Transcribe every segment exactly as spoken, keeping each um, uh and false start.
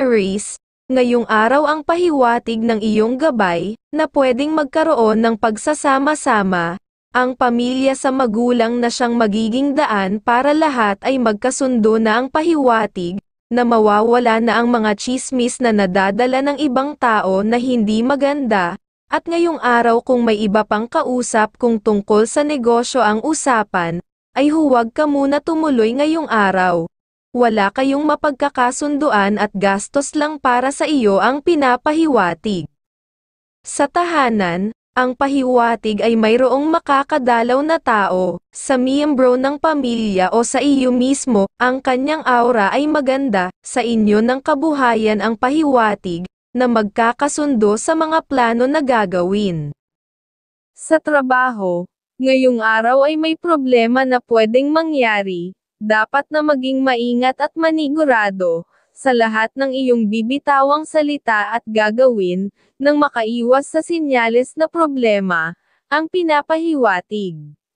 Aries, ngayong araw ang pahiwatig ng iyong gabay, na pwedeng magkaroon ng pagsasama-sama, ang pamilya sa magulang na siyang magiging daan para lahat ay magkasundo na ang pahiwatig, na mawawala na ang mga tsismis na nadadala ng ibang tao na hindi maganda, at ngayong araw kung may iba pang kausap kung tungkol sa negosyo ang usapan, ay huwag ka muna tumuloy ngayong araw. Wala kayong mapagkakasunduan at gastos lang para sa iyo ang pinapahiwatig. Sa tahanan, ang pahiwatig ay mayroong makakadalaw na tao, sa miyembro ng pamilya o sa iyo mismo, ang kanyang aura ay maganda, sa inyo ng kabuhayan ang pahiwatig, na magkakasundo sa mga plano na gagawin. Sa trabaho, ngayong araw ay may problema na pwedeng mangyari, dapat na maging maingat at manigurado, sa lahat ng iyong bibitawang salita at gagawin, nang makaiwas sa sinyales na problema, ang pinapahiwatig.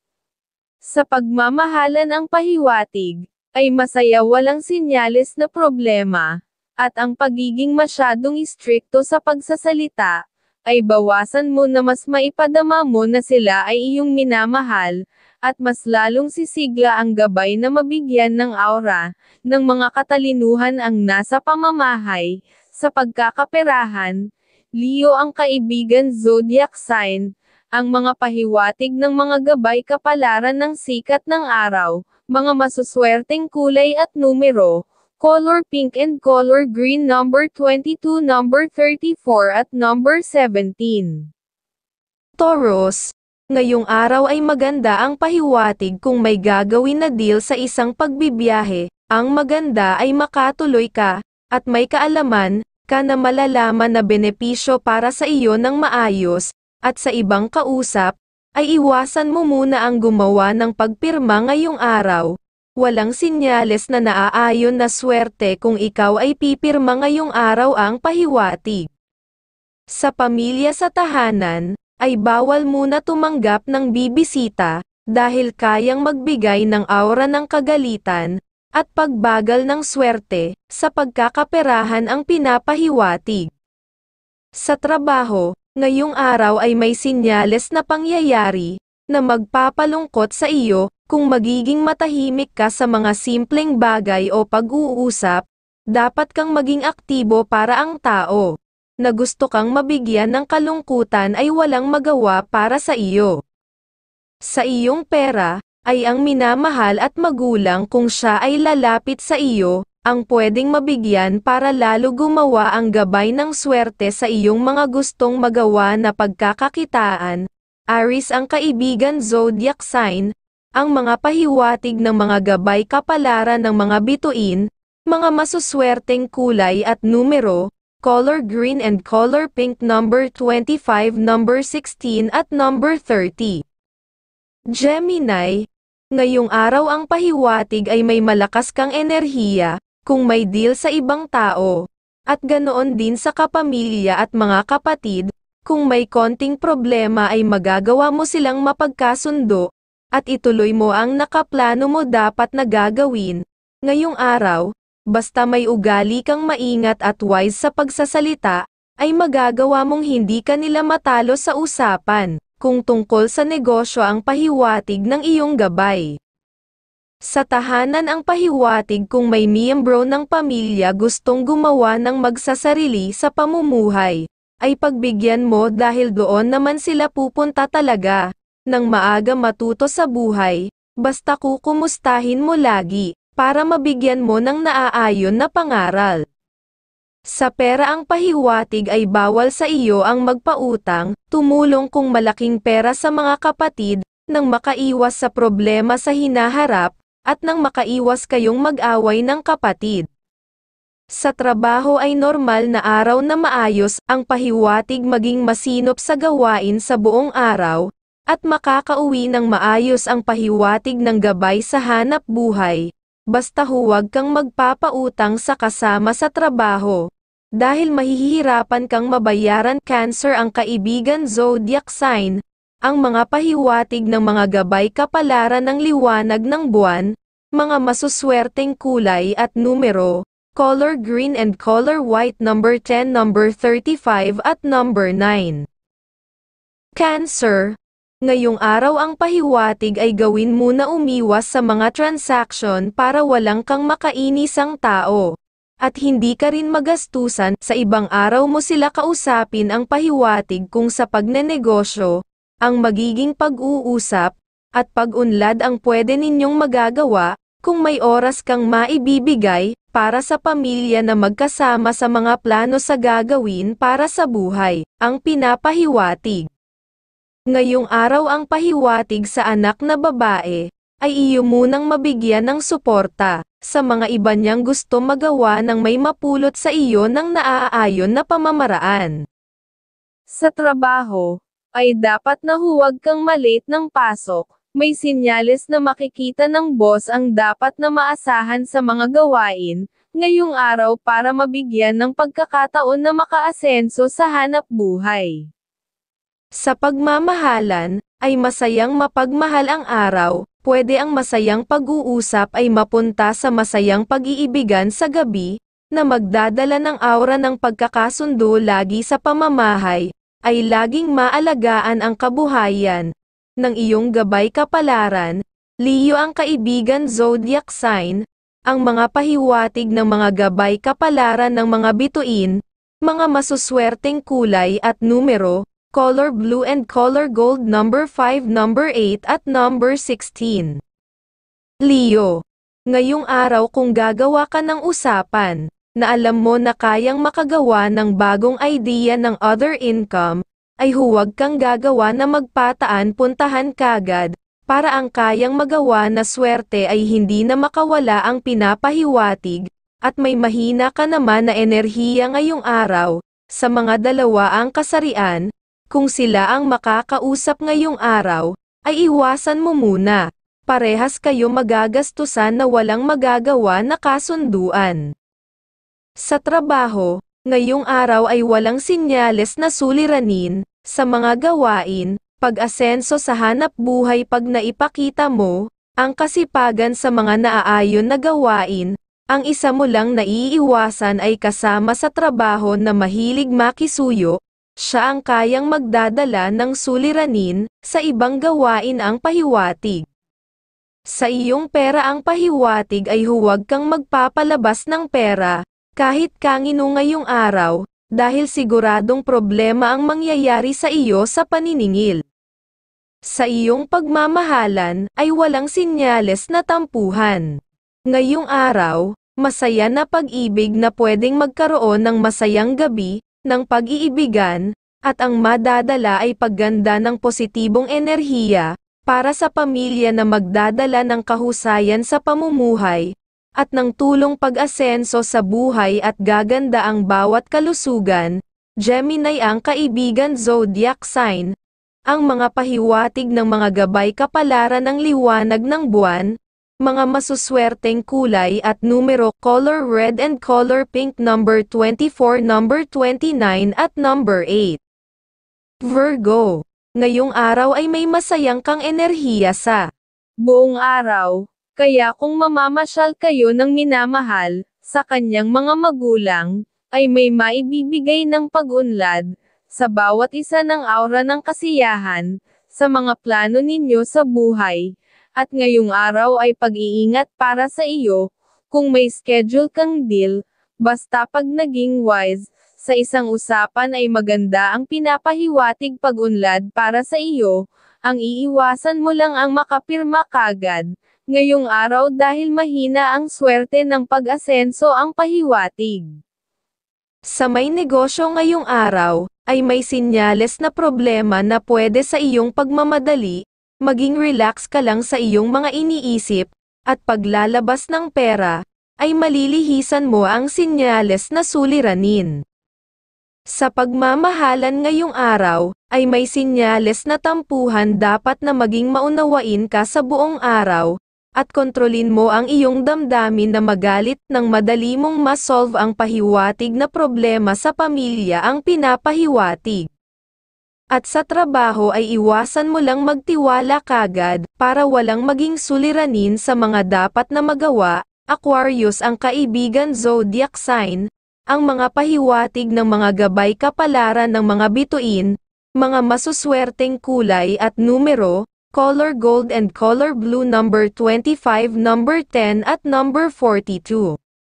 Sa pagmamahalan ang pahiwatig, ay masaya walang sinyales na problema, at ang pagiging masyadong istrikto sa pagsasalita, ay bawasan mo na mas maipadama mo na sila ay iyong minamahal, at mas lalong sisigla ang gabay na mabigyan ng aura, ng mga katalinuhan ang nasa pamamahay, sa pagkakaperahan, Leo ang kaibigan zodiac sign, ang mga pahiwatig ng mga gabay kapalaran ng sikat ng araw, mga masuswerteng kulay at numero, color pink and color green number twenty-two, number thirty-four at number seventeen. Taurus, ngayong araw ay maganda ang pahiwatig kung may gagawin na deal sa isang pagbibiyahe, ang maganda ay makatuloy ka, at may kaalaman ka na malalaman na benepisyo para sa iyo ng maayos, at sa ibang kausap, ay iwasan mo muna ang gumawa ng pagpirma ngayong araw. Walang sinyales na naaayon na swerte kung ikaw ay pipirma ngayong araw ang pahiwatig. Sa pamilya sa tahanan, ay bawal muna tumanggap ng bibisita, dahil kayang magbigay ng aura ng kagalitan, at pagbagal ng swerte, sa pagkakaperahan ang pinapahiwatig. Sa trabaho, ngayong araw ay may sinyales na pangyayari, na magpapalungkot sa iyo, kung magiging matahimik ka sa mga simpleng bagay o pag-uusap, dapat kang maging aktibo para ang tao, na gusto kang mabigyan ng kalungkutan ay walang magawa para sa iyo. Sa iyong pera, ay ang minamahal at magulang kung siya ay lalapit sa iyo, ang pwedeng mabigyan para lalo gumawa ang gabay ng swerte sa iyong mga gustong magawa na pagkakakitaan. Aries ang kaibigan zodiac sign, ang mga pahiwatig ng mga gabay kapalaran ng mga bituin, mga masuswerteng kulay at numero, color green and color pink number twenty-five, number sixteen at number thirty. Gemini, ngayong araw ang pahiwatig ay may malakas kang enerhiya, kung may deal sa ibang tao, at ganoon din sa kapamilya at mga kapatid, kung may konting problema ay magagawa mo silang mapagkasundo, at ituloy mo ang nakaplano mo dapat na gagawin. Ngayong araw, basta may ugali kang maingat at wise sa pagsasalita, ay magagawa mong hindi ka nila matalo sa usapan, kung tungkol sa negosyo ang pahiwatig ng iyong gabay. Sa tahanan ang pahiwatig kung may miyembro ng pamilya gustong gumawa ng magsasarili sa pamumuhay, ay pagbigyan mo dahil doon naman sila pupunta talaga. Nang maaga matuto sa buhay, basta kukumustahin mo lagi, para mabigyan mo ng naaayon na pangaral. Sa pera ang pahiwatig ay bawal sa iyo ang magpautang, tumulong kung malaking pera sa mga kapatid, nang makaiwas sa problema sa hinaharap, at nang makaiwas kayong mag-away ng kapatid. Sa trabaho ay normal na araw na maayos, ang pahiwatig maging masinop sa gawain sa buong araw, at makakauwi ng maayos ang pahiwatig ng gabay sa hanap buhay, basta huwag kang magpapautang sa kasama sa trabaho, dahil mahihirapan kang mabayaran. Cancer ang kaibigan zodiac sign, ang mga pahiwatig ng mga gabay kapalaran ng liwanag ng buwan, mga masuswerteng kulay at numero, color green and color white number ten, number thirty-five at number nine. Cancer, ngayong araw ang pahiwatig ay gawin muna umiwas sa mga transaction para walang kang makainisang tao. At hindi ka rin magastusan, sa ibang araw mo sila kausapin ang pahiwatig kung sa pagnenegosyo, ang magiging pag-uusap, at pag-unlad ang pwede ninyong magagawa, kung may oras kang maibibigay, para sa pamilya na magkasama sa mga plano sa gagawin para sa buhay, ang pinapahiwatig. Ngayong araw ang pahiwatig sa anak na babae, ay iyo munang mabigyan ng suporta, sa mga iba niyang gusto magawa ng may mapulot sa iyo ng naaayon na pamamaraan. Sa trabaho, ay dapat na huwag kang malate ng pasok, may sinyales na makikita ng boss ang dapat na maasahan sa mga gawain, ngayong araw para mabigyan ng pagkakataon na makaasenso sa hanap buhay. Sa pagmamahalan, ay masayang mapagmahal ang araw, pwede ang masayang pag-uusap ay mapunta sa masayang pag-iibigan sa gabi, na magdadala ng aura ng pagkakasundo lagi sa pamamahay, ay laging maalagaan ang kabuhayan, ng iyong gabay kapalaran, Leo ang kaibigan zodiac sign, ang mga pahiwatig ng mga gabay kapalaran ng mga bituin, mga masuswerteng kulay at numero, color blue and color gold number five, number eight at number sixteen. Leo, ngayong araw kung gagawa ka ng usapan, na alam mo na kayang makagawa ng bagong idea ng other income, ay huwag kang gagawa na magpataan puntahan kagad, para ang kayang magawa na swerte ay hindi na makawala ang pinapahiwatig, at may mahina ka naman na enerhiya ngayong araw, sa mga dalawa ang kasarian, kung sila ang makakausap ngayong araw, ay iwasan mo muna. Parehas kayo magagastusan na walang magagawa na kasunduan. Sa trabaho, ngayong araw ay walang sinyales na suliranin, sa mga gawain, pag-asenso sa hanap buhay pag naipakita mo, ang kasipagan sa mga naaayon na gawain, ang isa mo lang naiiwasan ay kasama sa trabaho na mahilig makisuyo, siya ang kayang magdadala ng suliranin, sa ibang gawain ang pahiwatig. Sa iyong pera ang pahiwatig ay huwag kang magpapalabas ng pera, kahit kangino ngayong araw, dahil siguradong problema ang mangyayari sa iyo sa paniningil. Sa iyong pagmamahalan, ay walang sinyales na tampuhan. Ngayong araw, masaya na pag-ibig na pwedeng magkaroon ng masayang gabi, ng pag-iibigan, at ang madadala ay pagganda ng positibong enerhiya, para sa pamilya na magdadala ng kahusayan sa pamumuhay, at ng tulong pag-asenso sa buhay at gaganda ang bawat kalusugan. Gemini ang kaibigan zodiac sign, ang mga pahiwatig ng mga gabay kapalaran ng liwanag ng buwan, mga masuswerteng kulay at numero, color red and color pink number twenty-four, number twenty-nine at number eight. Virgo, ngayong araw ay may masayang kang enerhiya sa buong araw, kaya kung mamamasyal kayo ng minamahal, sa kanyang mga magulang, ay may maibibigay ng pag-unlad, sa bawat isa ng aura ng kasiyahan, sa mga plano ninyo sa buhay. At ngayong araw ay pag-iingat para sa iyo, kung may schedule kang deal, basta pag naging wise, sa isang usapan ay maganda ang pinapahiwatig pag-unlad para sa iyo, ang iiwasan mo lang ang makapirma kagad, ngayong araw dahil mahina ang swerte ng pag-asenso ang pahiwatig. Sa may negosyo ngayong araw, ay may sinyales na problema na pwede sa iyong pagmamadali, maging relax ka lang sa iyong mga iniisip, at paglalabas ng pera, ay malilihisan mo ang sinyales na suliranin. Sa pagmamahalan ngayong araw, ay may sinyales na tampuhan dapat na maging maunawain ka sa buong araw, at kontrolin mo ang iyong damdamin na magalit nang madali mong masolve ang pahiwatig na problema sa pamilya ang pinapahiwatig. At sa trabaho ay iwasan mo lang magtiwala kagad, para walang maging suliranin sa mga dapat na magawa, Aquarius ang kaibigan zodiac sign, ang mga pahiwatig ng mga gabay kapalaran ng mga bituin, mga masuswerteng kulay at numero, color gold and color blue number twenty-five, number ten at number forty-two.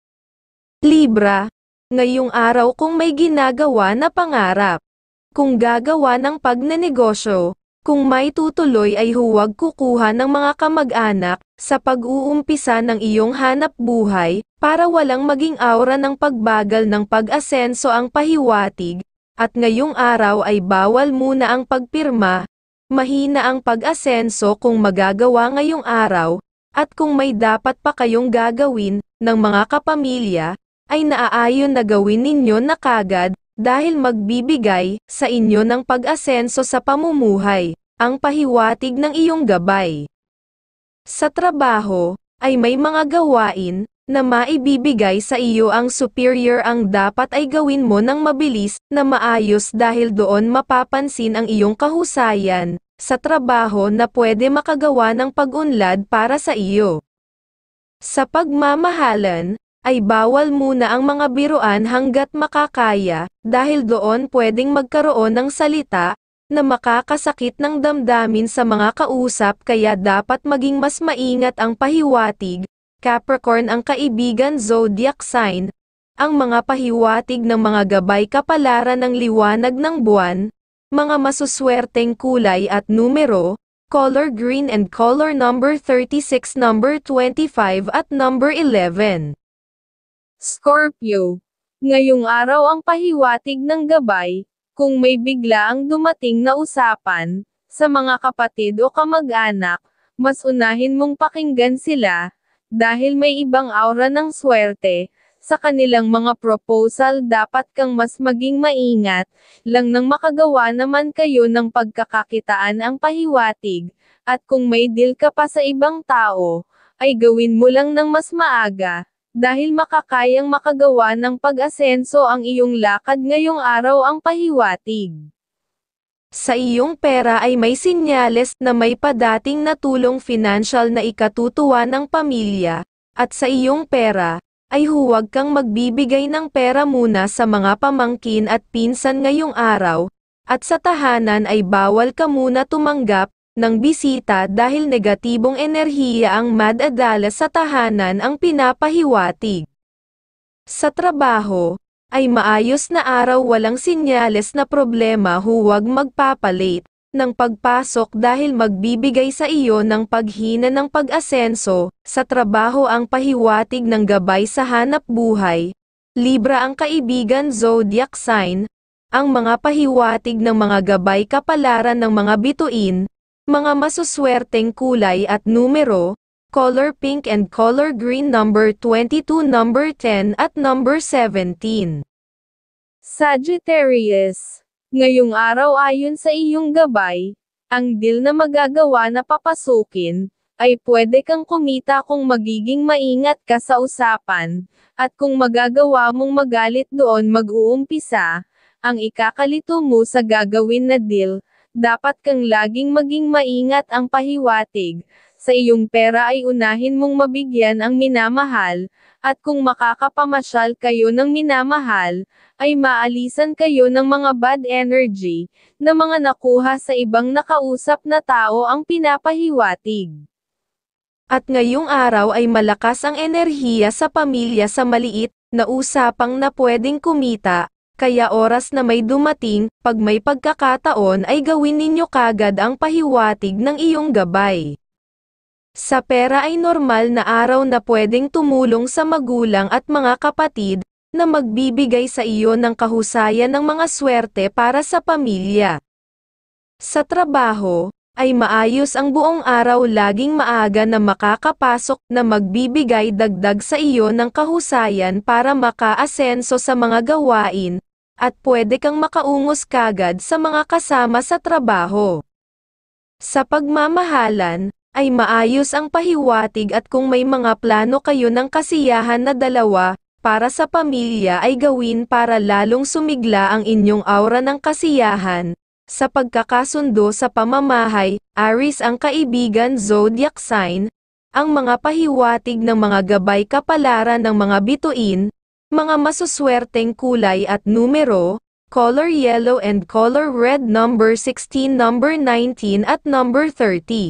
Libra, ngayong araw kung may ginagawa na pangarap, kung gagawa ng pagnenegosyo, kung may tutuloy ay huwag kukuha ng mga kamag-anak, sa pag-uumpisa ng iyong hanap buhay, para walang maging aura ng pagbagal ng pag-asenso ang pahiwatig, at ngayong araw ay bawal muna ang pagpirma, mahina ang pag-asenso kung magagawa ngayong araw, at kung may dapat pa kayong gagawin, ng mga kapamilya, ay naaayon na gawin ninyo na kagad, dahil magbibigay sa inyo ng pag-asenso sa pamumuhay, ang pahiwatig ng iyong gabay. Sa trabaho, ay may mga gawain, na maibibigay sa iyo ang superior ang dapat ay gawin mo ng mabilis, na maayos dahil doon mapapansin ang iyong kahusayan, sa trabaho na pwede makagawa ng pag-unlad para sa iyo. Sa pagmamahalan, ay bawal muna ang mga biruan hanggat makakaya, dahil doon pwedeng magkaroon ng salita, na makakasakit ng damdamin sa mga kausap kaya dapat maging mas maingat ang pahiwatig. Capricorn ang kaibigan zodiac sign, ang mga pahiwatig ng mga gabay kapalaran ng liwanag ng buwan, mga masuswerteng kulay at numero, color green and color number thirty-six, number twenty-five at number eleven. Scorpio, ngayong araw ang pahiwatig ng gabay, kung may bigla ang dumating na usapan, sa mga kapatid o kamag-anak, mas unahin mong pakinggan sila, dahil may ibang aura ng swerte, sa kanilang mga proposal dapat kang mas maging maingat, lang nang makagawa naman kayo ng pagkakakitaan ang pahiwatig, at kung may deal ka pa sa ibang tao, ay gawin mo lang ng mas maaga, dahil makakayang makagawa ng pag-asenso ang iyong lakad ngayong araw ang pahiwatig. Sa iyong pera ay may sinyales na may padating na tulong financial na ikatutuwa ng pamilya, at sa iyong pera, ay huwag kang magbibigay ng pera muna sa mga pamangkin at pinsan ngayong araw, at sa tahanan ay bawal ka muna tumanggap ng bisita dahil negatibong enerhiya ang madadala sa tahanan ang pinapahiwatig. Sa trabaho, ay maayos na araw walang sinyales na problema, huwag magpapalit ng pagpasok dahil magbibigay sa iyo ng paghina ng pag-asenso, sa trabaho ang pahiwatig ng gabay sa hanap buhay. Libra ang kaibigan zodiac sign, ang mga pahiwatig ng mga gabay kapalaran ng mga bituin, mga masuswerteng kulay at numero, color pink and color green number twenty-two, number ten at number seventeen. Sagittarius, ngayong araw ayon sa iyong gabay, ang deal na magagawa na papasukin, ay pwede kang kumita kung magiging maingat ka sa usapan, at kung magagawa mong magalit doon mag-uumpisa, ang ikakalito mo sa gagawin na deal, dapat kang laging maging maingat ang pahiwatig. Sa iyong pera ay unahin mong mabigyan ang minamahal, at kung makakapamasyal kayo ng minamahal, ay maalisan kayo ng mga bad energy, na mga nakuha sa ibang nakausap na tao ang pinapahiwatig. At ngayong araw ay malakas ang enerhiya sa pamilya sa maliit na usapang na pwedeng kumita, kaya oras na may dumating, pag may pagkakataon ay gawin ninyo kagad ang pahiwatig ng iyong gabay. Sa pera ay normal na araw na pwedeng tumulong sa magulang at mga kapatid, na magbibigay sa iyo ng kahusayan ng mga swerte para sa pamilya. Sa trabaho, ay maayos ang buong araw laging maaga na makakapasok na magbibigay dagdag sa iyo ng kahusayan para makaasenso sa mga gawain, at pwede kang makaungos kagad sa mga kasama sa trabaho. Sa pagmamahalan, ay maayos ang pahiwatig at kung may mga plano kayo ng kasiyahan na dalawa, para sa pamilya ay gawin para lalong sumigla ang inyong aura ng kasiyahan. Sa pagkakasundo sa pamamahay, Aries ang kaibigan zodiac sign, ang mga pahiwatig ng mga gabay kapalaran ng mga bituin, mga masuswerteng kulay at numero, color yellow and color red number sixteen, number nineteen at number thirty.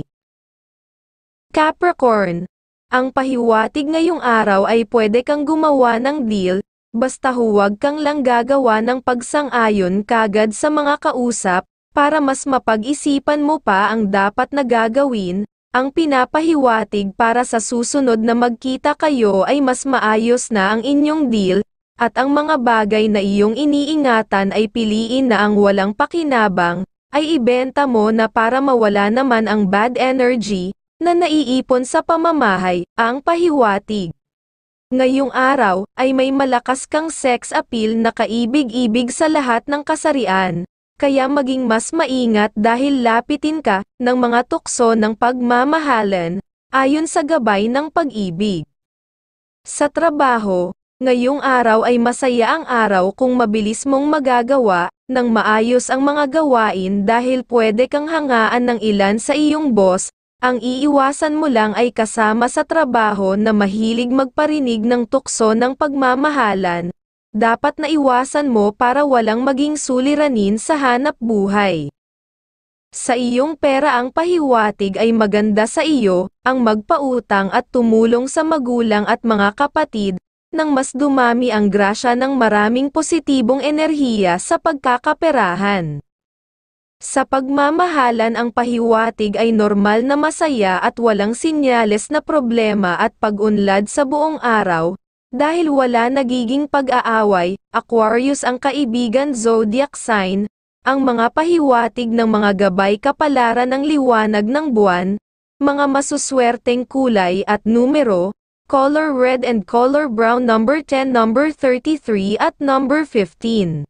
Capricorn, ang pahiwatig ngayong araw ay pwede kang gumawa ng deal, basta huwag kang lang gagawa ng pagsang-ayon kagad sa mga kausap, para mas mapag-isipan mo pa ang dapat na gagawin. Ang pinapahiwatig para sa susunod na magkita kayo ay mas maayos na ang inyong deal, at ang mga bagay na iyong iniingatan ay piliin na ang walang pakinabang, ay ibenta mo na para mawala naman ang bad energy na naiipon sa pamamahay. Ang pahiwatig ngayong araw ay may malakas kang sex appeal na kaibig-ibig sa lahat ng kasarian. Kaya maging mas maingat dahil lapitin ka ng mga tukso ng pagmamahalan, ayon sa gabay ng pag-ibig. Sa trabaho, ngayong araw ay masaya ang araw kung mabilis mong magagawa ng maayos ang mga gawain dahil pwede kang hangaan ng ilan sa iyong boss. Ang iiwasan mo lang ay kasama sa trabaho na mahilig magparinig ng tukso ng pagmamahalan. Dapat na iwasan mo para walang maging suliranin sa hanap buhay. Sa iyong pera ang pahiwatig ay maganda sa iyo, ang magpautang at tumulong sa magulang at mga kapatid, nang mas dumami ang grasya ng maraming positibong enerhiya sa pagkakaperahan. Sa pagmamahalan ang pahiwatig ay normal na masaya at walang sinyales na problema at pag-unlad sa buong araw. Dahil wala nagiging pag-aaway, Aquarius ang kaibigan zodiac sign, ang mga pahiwatig ng mga gabay kapalaran ng liwanag ng buwan, mga masuswerteng kulay at numero, color red and color brown number ten, number thirty-three at number fifteen.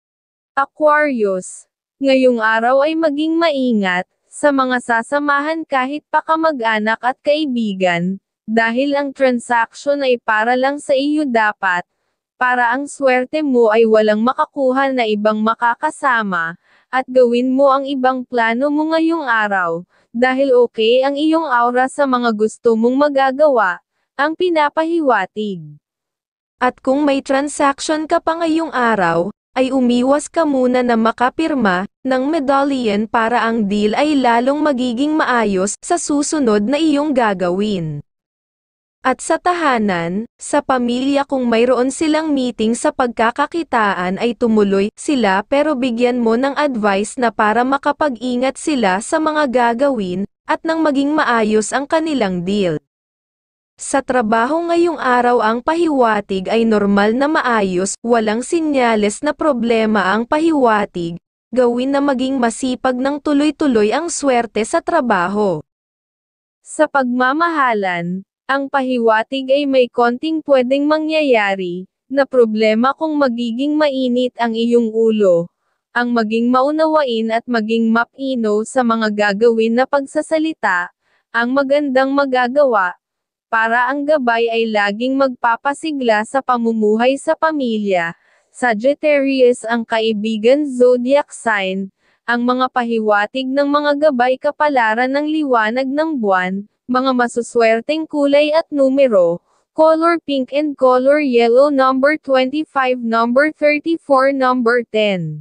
Aquarius, ngayong araw ay maging maingat sa mga sasamahan kahit pa kamag-anak at kaibigan. Dahil ang transaction ay para lang sa iyo dapat, para ang swerte mo ay walang makakuha na ibang makakasama, at gawin mo ang ibang plano mo ngayong araw, dahil okay ang iyong aura sa mga gusto mong magagawa, ang pinapahiwatig. At kung may transaction ka pa ngayong araw, ay umiwas ka muna na makapirma ng medallion para ang deal ay lalong magiging maayos sa susunod na iyong gagawin. At sa tahanan, sa pamilya kung mayroon silang meeting sa pagkakakitaan ay tumuloy sila pero bigyan mo ng advice na para makapag-ingat sila sa mga gagawin, at nang maging maayos ang kanilang deal. Sa trabaho ngayong araw ang pahiwatig ay normal na maayos, walang sinyales na problema ang pahiwatig, gawin na maging masipag ng tuloy-tuloy ang swerte sa trabaho. Sa pagmamahalan, ang pahiwatig ay may konting pwedeng mangyayari, na problema kung magiging mainit ang iyong ulo. Ang maging maunawain at maging mapino sa mga gagawin na pagsasalita, ang magandang magagawa, para ang gabay ay laging magpapasigla sa pamumuhay sa pamilya. Sagittarius ang kaibigan zodiac sign, ang mga pahiwatig ng mga gabay kapalaran ng liwanag ng buwan, mga masuswerteng kulay at numero, color pink and color yellow number twenty-five, number thirty-four, number ten.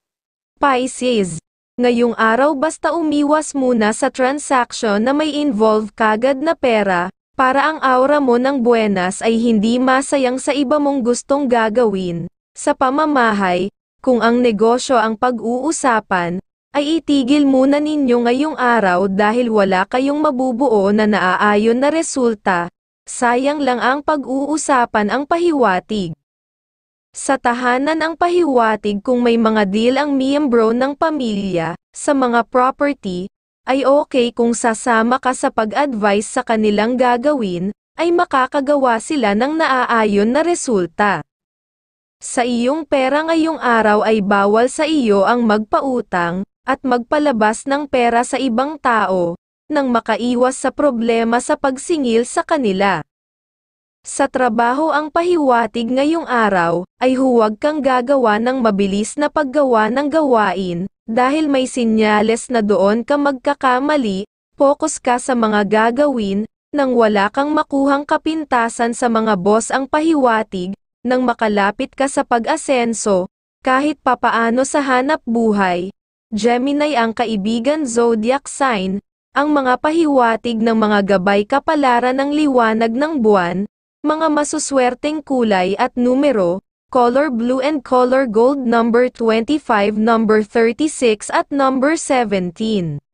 Pisces, ngayong araw basta umiwas muna sa transaction na may involve kagad na pera, para ang aura mo ng buenas ay hindi masayang sa iba mong gustong gagawin. Sa pamamahay, kung ang negosyo ang pag-uusapan, ay itigil muna ninyo ngayong araw dahil wala kayong mabubuo na naaayon na resulta, sayang lang ang pag-uusapan ang pahiwatig. Sa tahanan ang pahiwatig kung may mga deal ang miyembro ng pamilya, sa mga property, ay okay kung sasama ka sa pag-advise sa kanilang gagawin, ay makakagawa sila ng naaayon na resulta. Sa iyong pera ngayong araw ay bawal sa iyo ang magpautang, at magpalabas ng pera sa ibang tao, nang makaiwas sa problema sa pagsingil sa kanila. Sa trabaho ang pahiwatig ngayong araw, ay huwag kang gagawa ng mabilis na paggawa ng gawain, dahil may sinyales na doon ka magkakamali, focus ka sa mga gagawin, nang wala kang makuhang kapintasan sa mga boss ang pahiwatig, nang makalapit ka sa pag-asenso, kahit papaano sa hanap buhay. Gemini ang kaibigan zodiac sign, ang mga pahiwatig ng mga gabay kapalaran ng liwanag ng buwan, mga masuswerteng kulay at numero, color blue and color gold number twenty-five, number thirty-six at number seventeen.